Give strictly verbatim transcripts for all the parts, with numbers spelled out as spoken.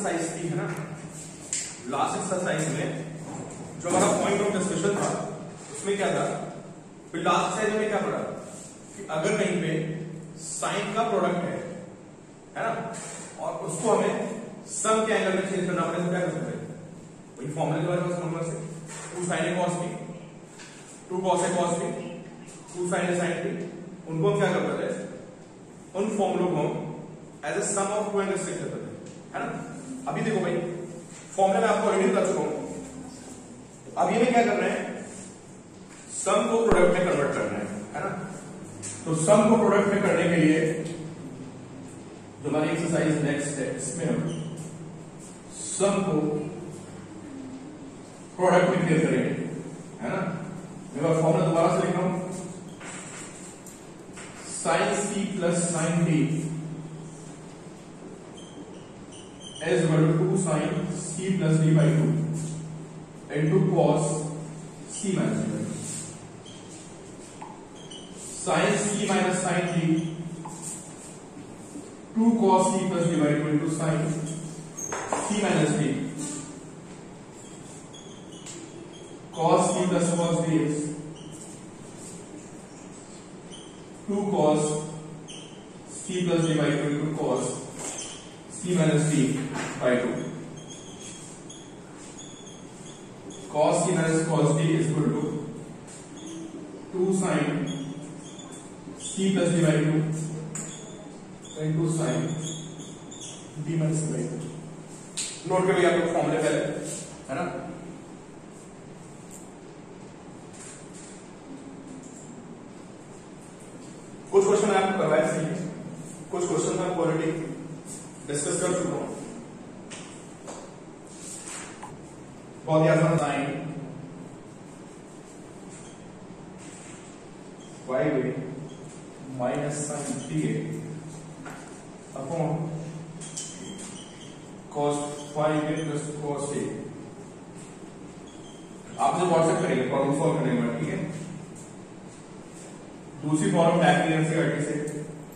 Exercise थी है ना, लास्ट एक्सरसाइज में जो हमारा पॉइंट ऑफ डिस्कशन था उसमें क्या था, फिर लास्ट एक्सरसाइज में क्या पढ़ा कि अगर कहीं पे साइन का प्रोडक्ट है है ना, और उसको हमें सम के एंगल में चेंज करना पड़े तो क्या कर सकते हैं, वही फॉर्मूला के बारे में समझना से two sine A cos B, two cos A cos B, two sine A sine B, उनको हम क्या करते थे, उन फॉर्मूलों को हम as a sum of two angles लिख देते थे है ना। अभी देखो भाई फॉर्मूला में आपको ऑलरेडी बता चुका हूं, अब ये में क्या कर रहे हैं, सम को प्रोडक्ट में कन्वर्ट करना है है ना। तो सम को प्रोडक्ट में करने के लिए जो हमारी एक्सरसाइज नेक्स्ट है इसमें हम सम को प्रोडक्ट में क्लियर करेंगे है ना। मैं फॉर्मूला दोबारा से लिख रहा हूं, sine C plus sine D is equal to two sin c plus d by two into cos c minus d by two. Sin c minus sin d two cos c plus d by two into sin c minus d cos c plus cos d is two cos c plus d by two into cos c minus d by two. Cos c minus cos d is equal to two sin c plus d by two into sin d minus d by two. Note करिए आप लोग फॉर्मूले पहले है ना। कुछ question आपको करवाए थे, कुछ क्वेश्चन आपको ऑलरेडी डिस्कस कर चुका हूं। बहुत ही आसान sine Y way minus sine T A upon cos five A plus cos A. आपसे व्हाट्सएप करेंगे प्रॉब्लम सॉल्व करने के बाद, ठीक है। दूसरी प्रॉब्लम टाइप की एनसीईआरटी से,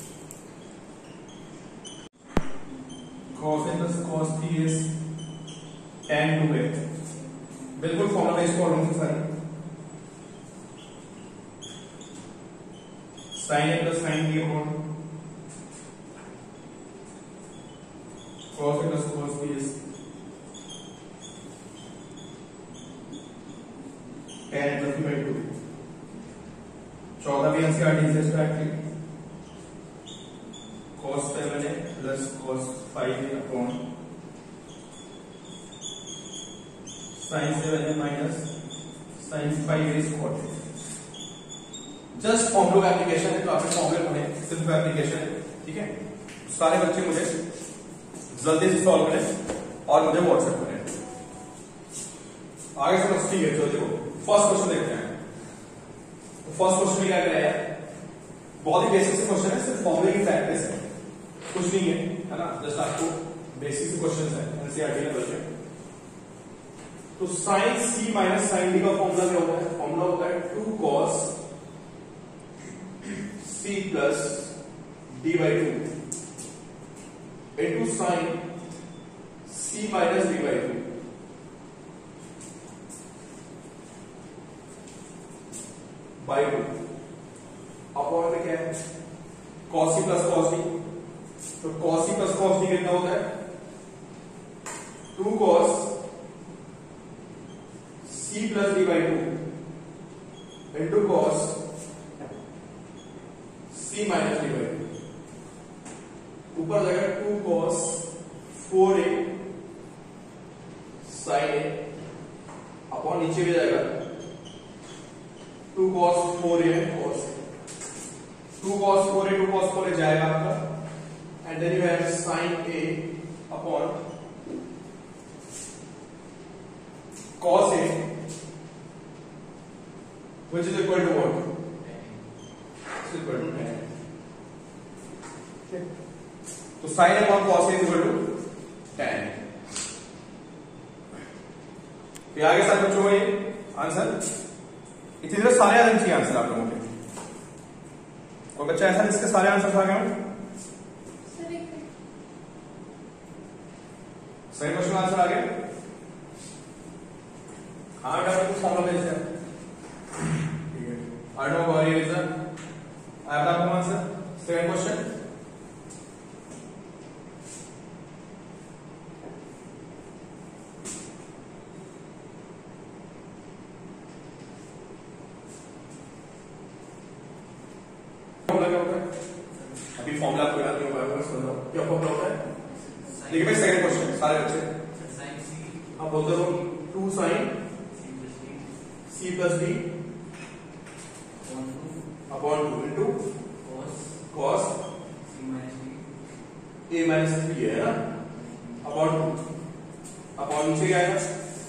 cos a plus cos t is tan two a, बिल्कुल फॉर्मूला बेस्ड प्रॉब्लम से सारी। sin a plus sin b upon cos a plus cos b is tan a plus b by two. चौदहवीं NCERT से start की, cos seven a plus cos five a upon sin seven a minus sin five a square। Just formula का application है, तो आपने फॉर्मूले पढ़े, सिर्फ एप्लीकेशन है, ठीक है। सारे बच्चे मुझे जल्दी से सॉल्व करें और मुझे व्हाट्सएप करें। आगे समझ ठीक है, चलो देखो फर्स्ट क्वेश्चन देखते हैं। तो फर्स्ट क्वेश्चन में क्या कराया है, बहुत ही बेसिक से क्वेश्चन है, सिर्फ फॉर्मूले की प्रैक्टिस है, कुछ नहीं है है ना, जस्ट आपको बेसिक से क्वेश्चन है एनसीईआरटी लेवल पे। तो sine C minus sine D का फॉर्मूला क्या होता है, फॉर्मूला होता है two cos C plus D by two into sine C minus D by two by two upon में क्या है, cos C plus cos D. तो cos c plus cos d कितना होता है, two cos c plus d by two into cos c minus d by two. ऊपर जाएगा two cos four a sin a upon नीचे भी जाएगा two cos four a cos a। Two cos four a two cos four a जाएगा आपका, and then you have sin a upon cos a, which is equal to what? It's equal to tan. Okay. तो sin a upon cos a is equal to tan. तो आगे सारे बच्चों को ये answer, इतनी देर सारे आंसर चाहिए आंसर आप लोगों के। कोई बच्चा ऐसा जिसके सारे आंसर आ गए? सेकंड क्वेश्चन आंसर आ गया। हाँ बेटा कुछ फॉर्मूला भेजते हैं, ठीक है। I don't worry with the I have the answer. Second question, formula क्या होता है? अभी फॉर्मूला आपको याद नहीं होगा, बस बताओ क्या फॉर्मूला होता है। देखिए भाई सेकंड क्वेश्चन सारे बच्चे आप बोलते हो two sine C plus D upon two into cos A minus three है ना, अपॉन टू अपॉन नीचे क्या आएगा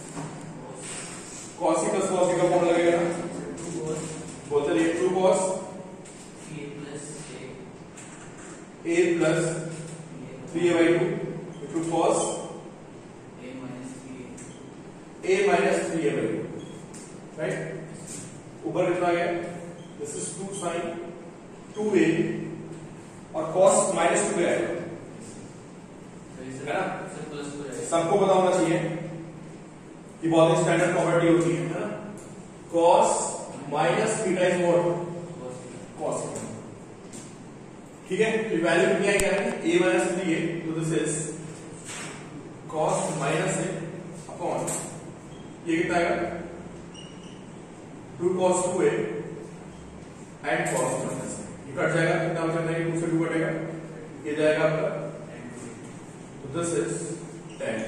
cos C plus cos A का फॉर्मूला लगेगा ना, बोलते रहिए two cos A plus three A by two two cos A minus three A by two, right. ऊपर कितना आ गया, this is two sine two A और कॉस माइनस टू ए आएगा, है ना। सबको पता होना चाहिए कि बहुत स्टैंडर्ड प्रॉपर्टी होती है ना, cos minus theta is what cos, ठीक है। वैल्यू कितनी आई क्या है ए माइनस थ्री ए, तो this is cos minus A upon ये कितना आएगा two cos two A and cos minus ये कट जाएगा, कितना हो जाएगा टू से टू कटेगा, ये जाएगा आपका, तो दिस इज टेन।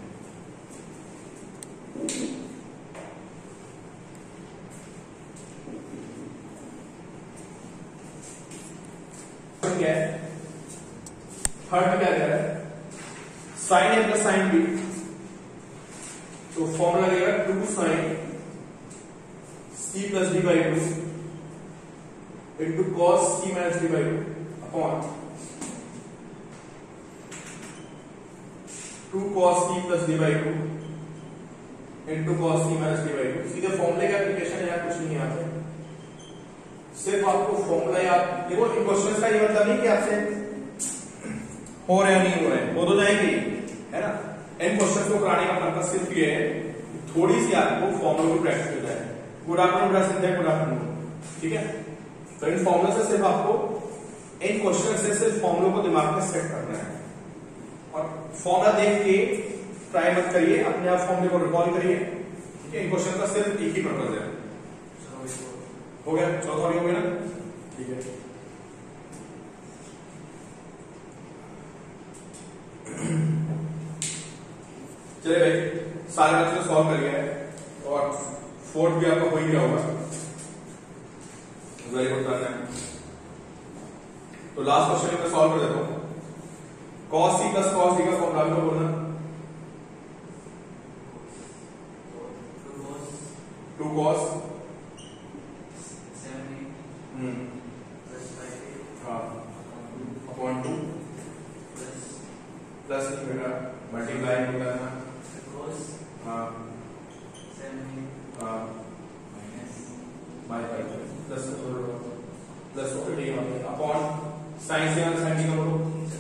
क्या है थर्ड में क्या कह रहा है, sine A plus sine B, तो फॉर्मूला लगेगा two sine C plus D by two into cos C minus D by two upon two cos C plus D by two into cos C minus D by two. सीधे फॉर्मूले का application है, कुछ नहीं आता, सिर्फ आपको फॉर्मूला याद। देखो इन क्वेश्चंस का ये मतलब नहीं कि आपसे हो रहे हैं नहीं हो रहे हैं, वो तो जाएंगे है ना। इन क्वेश्चंस को कराने का पर्पस सिर्फ ये है थोड़ी सी आपको फॉर्मूला की प्रैक्टिस हो जाए। Good afternoon Sindhe, good afternoon, ठीक है। तो इन फॉर्मूला से सिर्फ आपको इन क्वेश्चन से सिर्फ फॉर्मूला को दिमाग में सेट करना है और फॉर्मूला देख के ट्राई मत करिए, अपने आप फॉर्मूले को रिकॉल करिए, ठीक है। इन क्वेश्चन का सिर्फ एक ही पर्पज है। हो गया, चौथा हो गया ना, ठीक है। चलिए भाई सारे बच्चे तो सॉल्व कर गया है और फोर्थ भी आपका हो ही गया होगा, वेरी गुड करना है। तो लास्ट क्वेश्चन में सॉल्व कर देता हूं। Cos C plus cos D का फॉर्मूला आपको बोलना two cos upon two plus बेटा मल्टीप्लाई होता है ना, हाँ हाँ minus by by plus plus upon sine से साइन डी का बोलो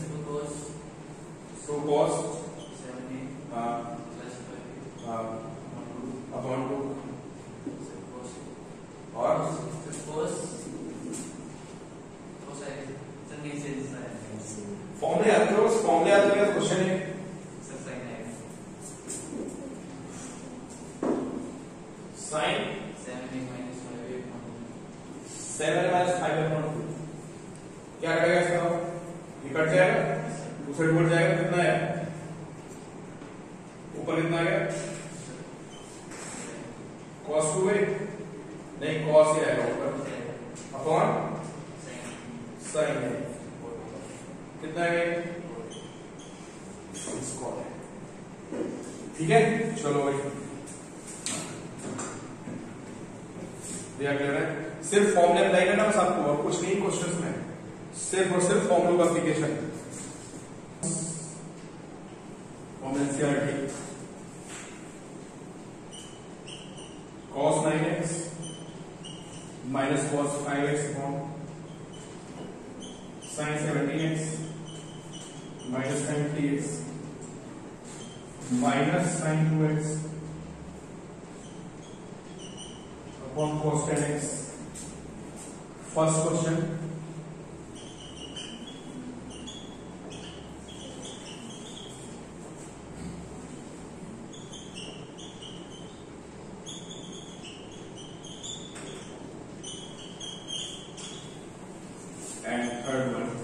टू कॉस हाँ हाँ अपॉन टू और फॉर्मूले याद करो, फॉर्मूले याद करेगा तो क्वेश्चन है sine seven minus five upon two, क्या करेगा इसका, ये कट जाएगा, दूसरे टू कट जाएगा, कितना है ऊपर कितना आ गया cos टू है नहीं cos ही आएगा ऊपर अपॉन साइन है, कितना है ठीक है। चलो भाई क्लियर है, सिर्फ फॉर्मूला अप्लाई करना बस आपको, और कुछ नहीं क्वेश्चंस में, सिर्फ और सिर्फ फॉर्मूला का application. cos nine X minus cos five X upon sin seventeen X minus ninety X minus sine two x upon cos ten X. First question, and third one.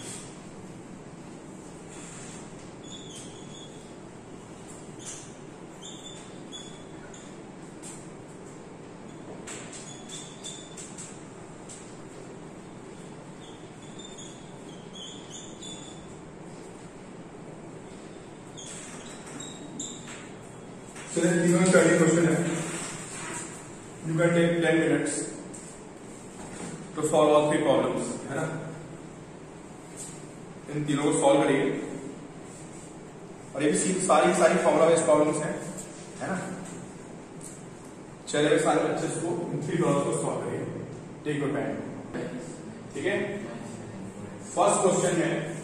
So this is even thirty question है. You can take ten minutes to solve all three problems, है ना? इन तीनों को solve करिए और ये भी सारी सारी फॉर्मूला बेस्ड प्रॉब्लम्स हैं, है ना? चलिए सारे बच्चे इसको इन थ्री प्रॉब्लम्स को सॉल्व करिए, टेक योर टाइम, ठीक है? फर्स्ट क्वेश्चन में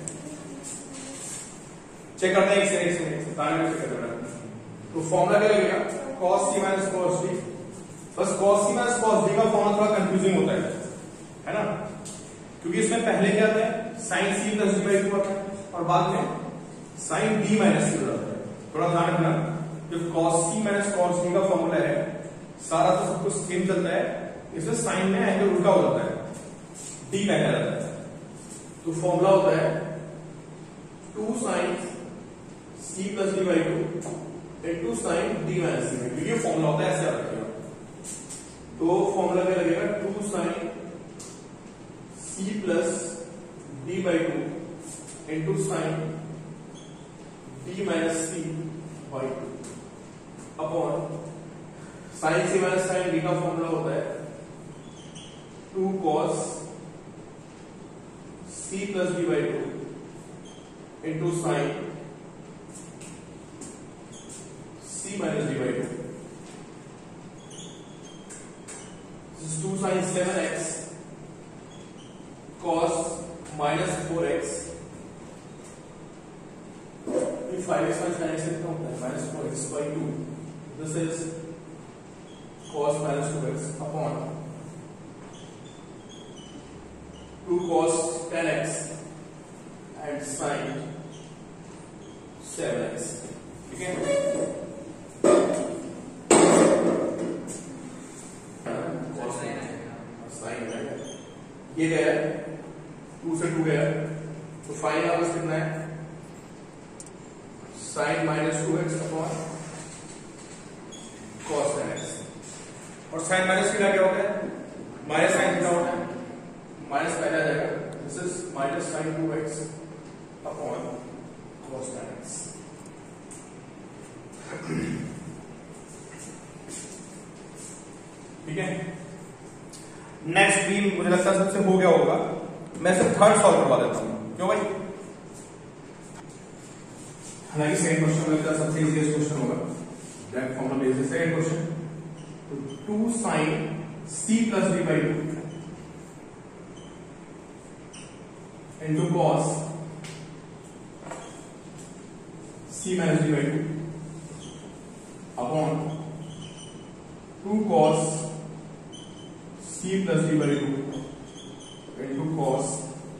चेक करते हैं, एक से एक से ताने में चेक करते हैं। तो फॉर्मूला क्या लगेगा? cos c minus cos d। बस cos c minus cos d का फॉर्मूला थोड़ा कंफ्यूजिंग होता है, है ना? क्योंकि इसमें पहले क्या आता है, sin c plus d by two आता है और बाद में sin d minus c आता है। थोड़ा ध्यान रखना, जो cos c minus cos d का फॉर्मूला है सारा तो सब कुछ सेम चलता है, इसमें sin में एंगल उल्टा हो जाता है, d का एंगल आता है। तो फॉर्मूला होता है two sin c plus d by two into sin d minus c। ये फॉर्मूला होता है, ऐसे याद रखिएगा। तो फॉर्मूला क्या लगेगा? Two sin c plus d by two into sin d minus c by two upon sin c minus sin d का फॉर्मूला होता है two cos c plus d by two into sin c minus d by two. This is two sin seven x cos minus four x। ये five X minus nine X कितना होता है? minus four x by two. This is cos minus two x upon two cos ten x and sin seven x, ठीक है? ये गया to से to गया, तो फाइन वापस कितना है? Sine minus two x upon cos ten X. और साइन माइनस कितना क्या होता है? माइनस साइन कितना होता है? माइनस पहले आ जाएगा, this is minus sine two x upon cos ten X. ठीक है? नेक्स्ट भी मुझे लगता है सबसे हो गया होगा, मैं सिर्फ थर्ड सॉल्व करवा देता हूं। क्यों भाई? हालांकि सेकंड क्वेश्चन मुझे लगता है सबसे इजीएस्ट क्वेश्चन होगा, direct formula based. Second question, तो two sin c plus d by two into cos c minus d by two upon two cos c plus d by two into cos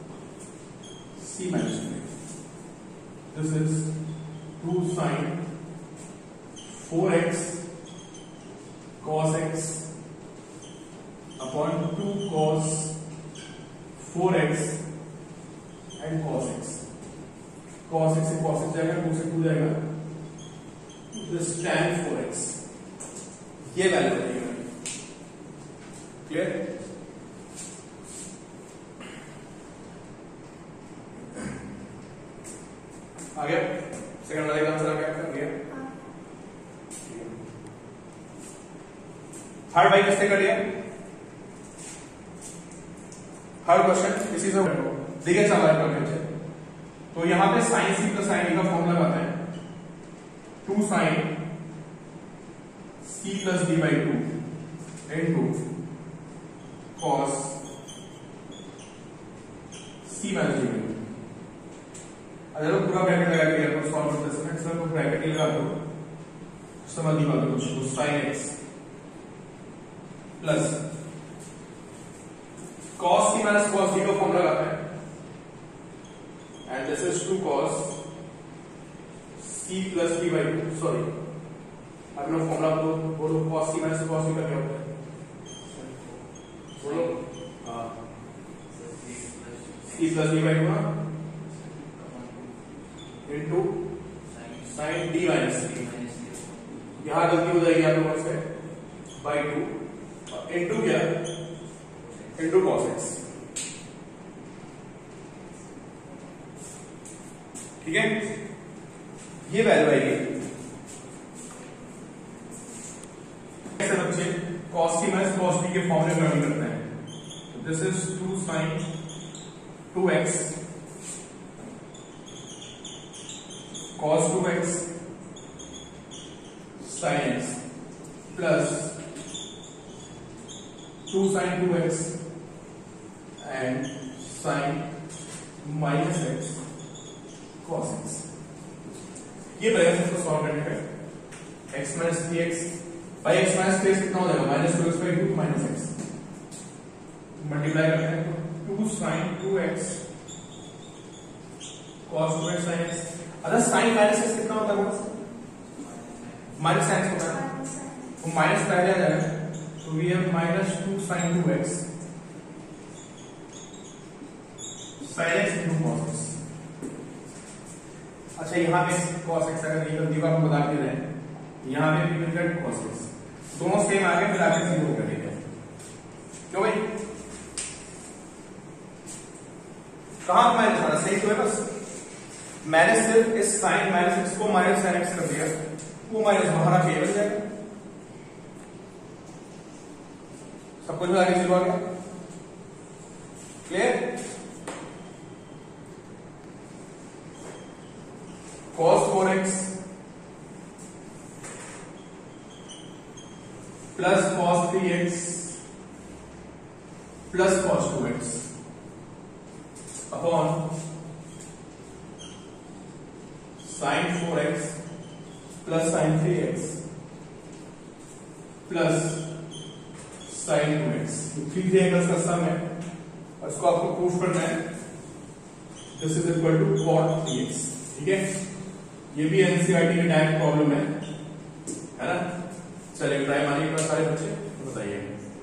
c minus d। This is two sin four x cos x upon two cos four x and cos x। cos x से cos x जाएगा, two से two जाएगा, this tan four x। ये value बनेगी, clear? आ गया? सेकंड वाले का आंसर आ गया? कर दिया? थर्ड भाई किसने कर लिया? थर्ड क्वेश्चन इसी से देखिए चल रहा है बच्चे। तो यहां पे sin c plus sin d का फॉर्मूला लगाते हैं, two sin c plus d by two into cos c minus d by two. अगर पूरा ब्रैकेट लगा के अपन सॉल्व करते समय इसमें तो ब्रैकेट लगा दो, समझ नहीं पाते कुछ, तो sin x plus cos t minus cos t का फॉर्मूला लगाते हैं, and this is two cos c plus t by two, sorry अपना फॉर्मूला बोलो बोलो cos c minus cos t का क्या होता है, बोलो हाँ c plus t by two ना into sin d minus t, यहां गलती हो जाएगी आप लोगों से, बाई टू इनटू क्या इनटू cos x, ठीक है। ये वैल्यू आएगी ऐसे बच्चे cos t minus cos t के फॉर्मूले में कन्वर्ट करते हैं, this is two sin two X cos two x sin x plus two sin two X and sin minus X cos x। ये बनेगा सबको सॉल्व करने पे x minus three X by X minus three X कितना हो जाएगा, minus two x by two minus X, multiply करते हैं तो two sin two X cos two x sin x, अगर sin माइनस एक्स कितना होता है, माइनस साइन होता है, तो माइनस पहले आ जाएगा, तो we have minus two sin two x sin x into cos x। अच्छा यहाँ पे cos x अगर ये गलती को आपको बता दे रहे हैं, यहाँ पे भी मिल गया cos x, दोनों सेम आ गए, मिला के जीरो कर देंगे, क्यों भाई कहां माइनस आ रहा, सही तो है, बस मैंने सिर्फ इस sin माइनस एक्स को माइनस sin x कर दिया, वो माइनस बाहर आके बन जाएगा, सब कुछ आगे जीरो आ गया, clear. cos four x plus cos three x plus cos two x upon sin four x plus sin three x plus sin two x, three three angles का सम है और इसको आपको प्रूफ करना है, this is equal to cot three x, ठीक है। ये भी एनसीईआरटी की टाइप प्रॉब्लम है, है ना। चलिए ट्राई मारिए इतना सारे बच्चे, तो बताइए।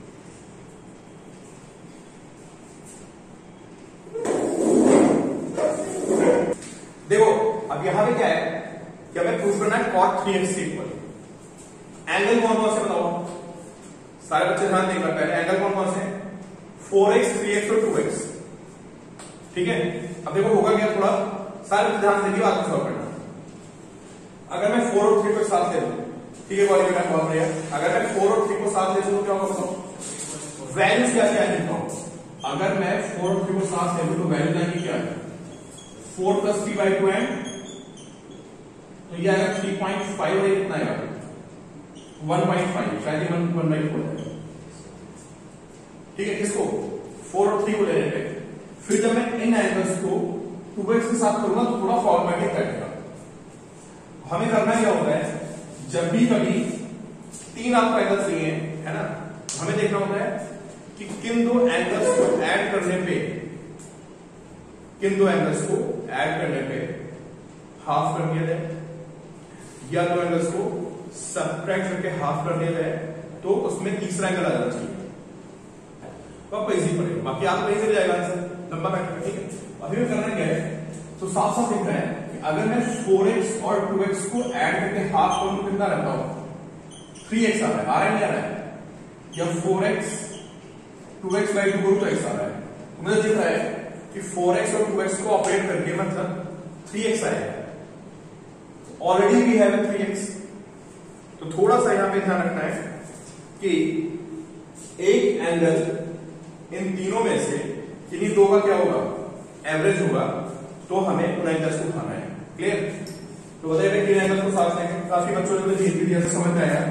देखो अब यहां पे क्या है कि हमें प्रूफ करना है cot three x equal, angle कौन कौन से बताओ, सारे बच्चे ध्यान देकर, पहले एंगल कौन कौन से, फोर एक्स थ्री एक्स और टू एक्स, ठीक है। अब देखो होगा क्या, थोड़ा सारे बच्चे ध्यान देंगे, बात को सॉल्व करना। अगर मैं फोर और थ्री को साथ ले लूं, ठीक है कॉलेज में बहुत बढ़िया, अगर मैं फोर और थ्री को साथ ले लूं तो क्या होगा बताओ, वैल्यूज क्या क्या लिखता हूं, अगर मैं फोर और थ्री को साथ ले लूं तो वैल्यूज आएगी क्या है, four plus three by two and तो ये आएगा थ्री पॉइंट फाइव और ये कितना आएगा वन पॉइंट फाइव, शायद ये वन वन बाई फोर है, ठीक है। किसको, फोर और थ्री को ले लेते, फिर जब मैं इन एंगल्स को टू एक्स के साथ करूंगा तो थोड़ा फॉर्मेटिक करेगा। हमें करना क्या होता है, जब भी कभी तीन आपको एंगल्स चाहिए, है ना, हमें देखना होता है कि किन दो एंगल्स को ऐड करने पे, किन दो एंगल्स को ऐड करने पे हाफ कर दिया जाए, या दो एंगल्स को सबट्रैक्ट करके हाफ कर दिया जाए, तो उसमें तीसरा एंगल आ जाना चाहिए, तो आपको इजी पड़ेगा, बाकी आपको इजी जाएगा आंसर, लंबा फैक्टर, ठीक है। अभी में करना क्या है, तो साफ साफ दिख रहा है कि अगर मैं फोर एक्स और टू एक्स को ऐड करके हाफ करूं तो कितना रहता हूं, थ्री एक्स आ रहा है, आ रहा है नहीं आ रहा है, या four x two x by two करूं तो एक्स आ रहा है, तो मुझे दिख रहा है कि फोर एक्स और टू एक्स को ऑपरेट करके मतलब थ्री एक्स आएगा, already we have three x, तो थोड़ा सा यहां पे ध्यान रखना है कि एक एंगल इन तीनों में से किन्हीं दो का क्या होगा, एवरेज होगा, तो हमें उन एंगल्स को उठाना है, क्लियर। तो बताइए तीन एंगल को साथ लेंगे, काफी बच्चों ने मुझे धीरे धीरे समझ में आया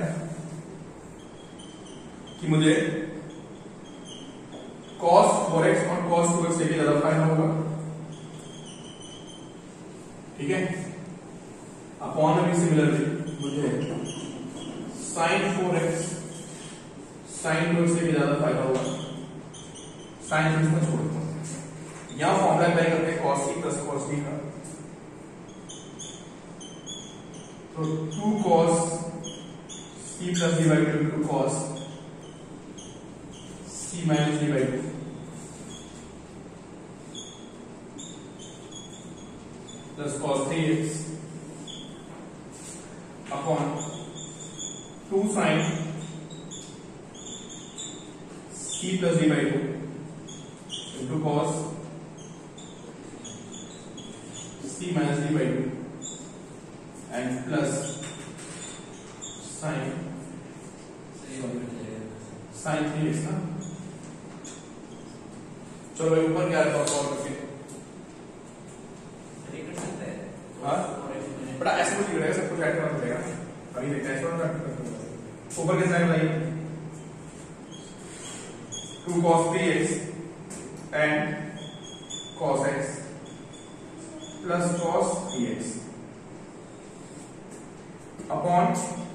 कि मुझे cos फोर एक्स और cos टू एक्स लेके ज्यादा फायदा होगा, ठीक है। अपॉन में भी सिमिलरली मुझे sine four x sine two x से भी ज्यादा फायदा होगा, साइन टू एक्स में छोड़ दो। यहां फॉर्मूला अप्लाई करते हैं cos c plus cos d का, तो two cos c plus d by two into cos c minus d by two plus cos three x upon two sine c plus d by two into cos c minus d by two and plus sine sine three x ना। चलो भाई ऊपर क्या रहता है solve करके, हाँ बड़ा ऐसे कुछ लिख रहा है, सब कुछ ऐड करना पड़ेगा। अभी देखते हैं इसको, ऊपर कैसे बताइए, two cos three x and cos x plus cos three x upon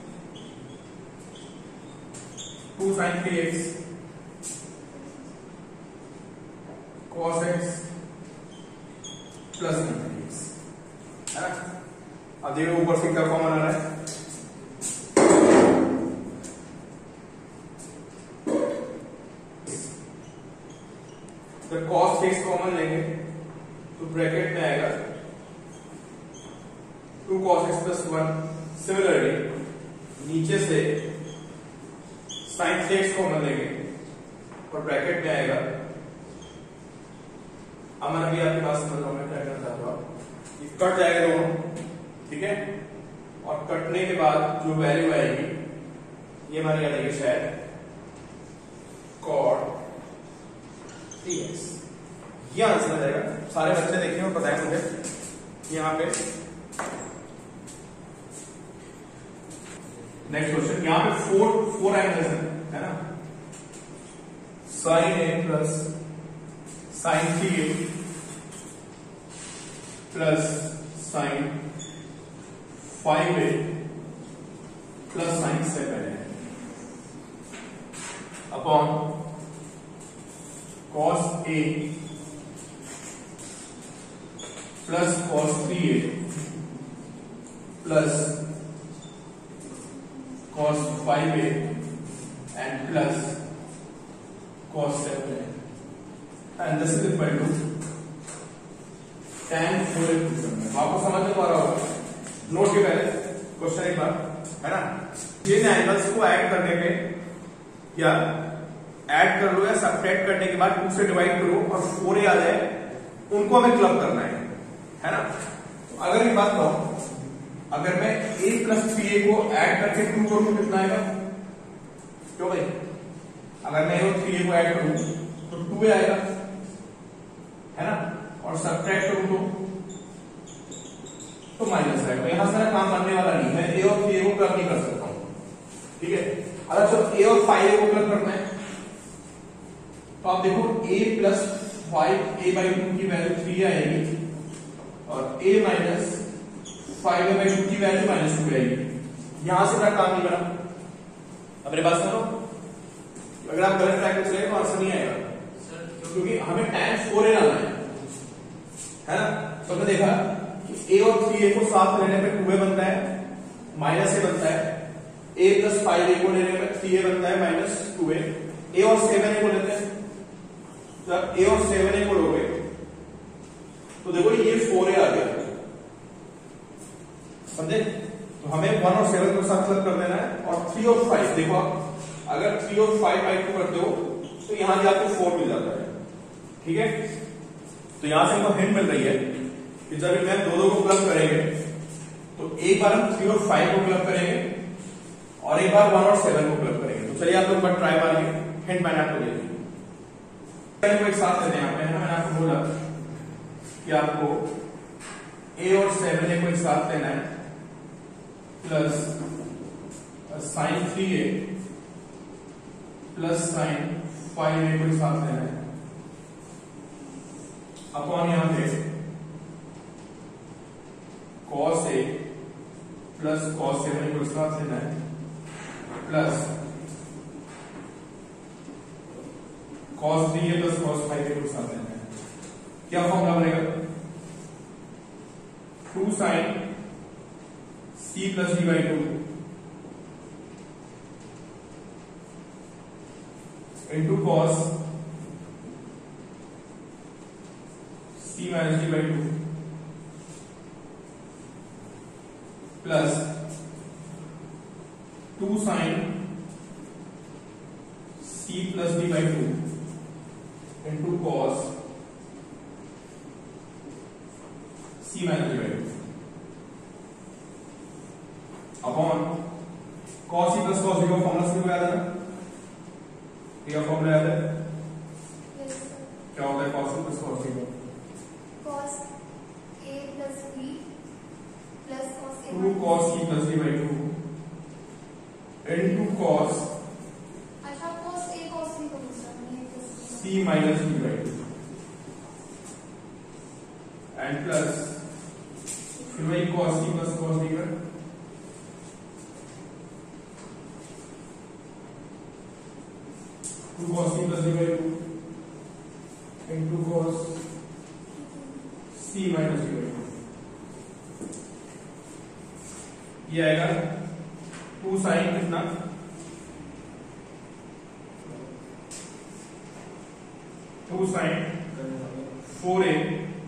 two sin three x cos x plus sin three x है ना। अब देखो ऊपर से क्या कॉमन आ रहा है, जब cos x कॉमन लेंगे तो ब्रैकेट में आएगा two cos x plus one. Similarly नीचे से sin थ्री एक्स कॉमन लेंगे और ब्रैकेट में आएगा, अमर भी आपके पास समझ रहा हूं मैं क्या करना चाहता हूं, कट जाएगा दोनों, ठीक है। और कटने के बाद जो वैल्यू आएगी ये हमारी आ जाएगी शायद cot थ्री एक्स, ये आंसर आ जाएगा। सारे बच्चे देखें और बताएं मुझे यहाँ पे। नेक्स्ट क्वेश्चन, यहाँ पे फोर फोर एंगल्स है ना, sine A plus sine three A plus sine five A plus sine seven A upon cos A plus cos three A plus cos five A and plus cos seven A and this is equal to tan four A. आपको समझ में आ रहा होगा, note के पहले question एक बार है ना, ये एंगल्स को ऐड करने पे या ऐड कर लो या सब्ट्रैक्ट करने के बाद टू से डिवाइड करो और फोर ए आ जाए, उनको हमें क्लब करना है है ना। तो अगर एक बात कहूं, अगर मैं a प्लस थ्री ए को ऐड करके टू करूं तो कितना आएगा, क्यों भाई, अगर मैं और थ्री ए को ऐड करूं तो टू ए आएगा है ना, और सब्ट्रैक्ट करूं तो तो माइनस आएगा। यहां से मेरा काम बनने वाला नहीं, मैं a और थ्री ए को क्लब नहीं कर सकता हूं, ठीक है। अगर चलो a और फाइव ए को क्लब करना है तो आप देखो a plus five A by two की वैल्यू थ्री आएगी और a minus five A by two की वैल्यू माइनस टू आएगी। यहां से मेरा काम नहीं बना। अब मेरे पास सुनो, अगर आप गलत ट्रैक पे चले तो आंसर नहीं आएगा क्योंकि हमें tan फोर ए लाना है है ना। तो हमने देखा कि a और थ्री ए को साथ लेने पे टू ए बनता है, माइनस ए बनता है, a प्लस फाइव ए को लेने पे थ्री ए बनता है माइनस टू ए, a और सेवन ए को लेते हैं, जब a और सेवन ए को लोगे तो देखो ये फोर ए आ गया, समझे। तो हमें वन और सेवन को साथ क्लब कर देना है और थ्री और फाइव, देखो आप अगर थ्री और फाइव बाई टू करते हो तो यहां भी आपको फोर मिल जाता है, ठीक है। तो यहां से हमको हिंट मिल रही है कि जब मैं दो दो को क्लब करेंगे तो एक बार हम थ्री और फाइव को क्लब करेंगे और एक बार वन और सेवन को क्लब करेंगे। तो चलिए आप लोग बार ट्राई मारिए, हिंट मैंने आपको दे दी, को एक साथ लेते हैं यहाँ पे है ना। मैंने आपको बोला कि आपको a और सेवन ए को एक साथ लेना है plus sine three A plus sine five A को एक साथ लेना है अपॉन यहां पे cos A plus cos seven को साथ लेना है plus cos three A plus cos five A को साथ लेना है। क्या फॉर्मूला बनेगा? Two sine C plus D by two into cos C minus D by two plus two sine C plus D by two into cos C minus D by two upon cos C plus cos D का formula से याद है ना? क्या formula याद है? yes, क्या होता है cos C plus cos D का? cos a plus b plus cos a two cos C plus D by two into cos अच्छा cos a cos b को दूसरा नहीं plus C minus D by two and plus फिर वही cos C plus cos D का two cos C plus D by two into cos C minus D by two. ये आएगा two sine कितना to sign four A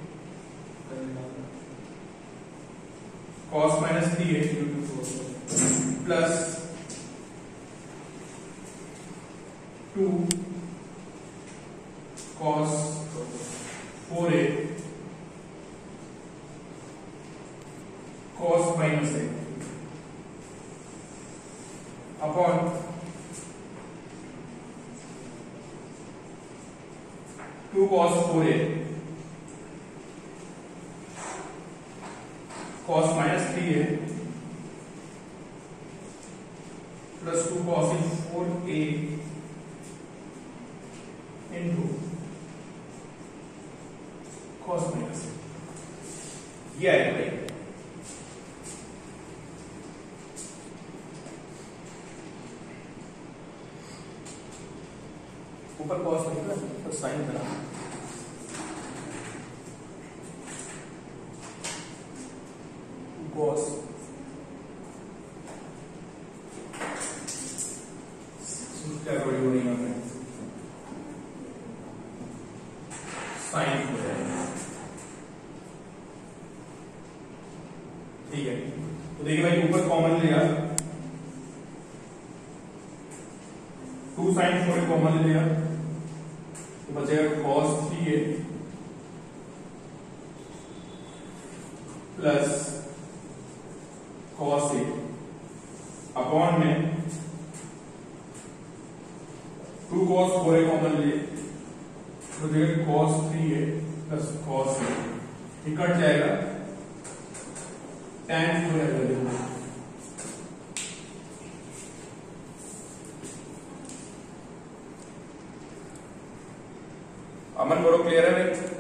cos minus three A plus two cos four A cos minus A upon two cos four A cos minus three A plus two cos four A into cos minus ये आएगा भाई। ऊपर cos लिखना ऊपर sign करा cos क्या बड़ी बड़ी यहाँ पे साइन हो जाएगा। ठीक है तो देखिए भाई ऊपर कॉमन लिया टू साइन फोर कॉमन ले लिया तो बचेगा cos three A plus cos A upon में two cos four A common लिए तो देखिए cos three A plus cos A ये कट जाएगा टेन हो जाएगा। अमन बोलो क्लियर है भाई?